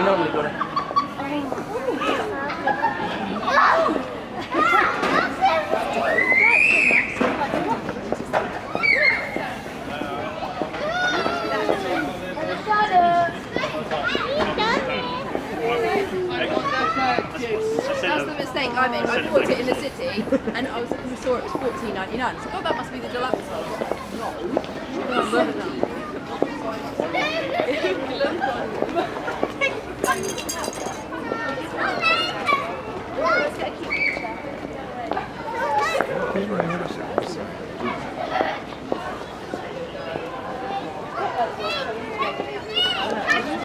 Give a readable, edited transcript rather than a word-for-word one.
normally got it. That's the mistake I made. I bought it in the city and I was looking for store, it was $14.99. So, oh, that must be the deluxe one. No.